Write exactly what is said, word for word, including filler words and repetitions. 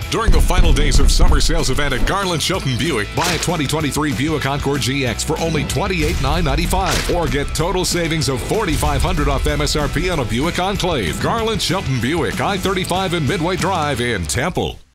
During the final days of summer sales event at Garlyn Shelton Buick, buy a twenty twenty-three Buick Encore G X for only twenty-eight thousand nine hundred ninety-five dollars or get total savings of four thousand five hundred dollars off M S R P on a Buick Enclave. Garlyn Shelton Buick, I thirty-five and Midway Drive in Temple.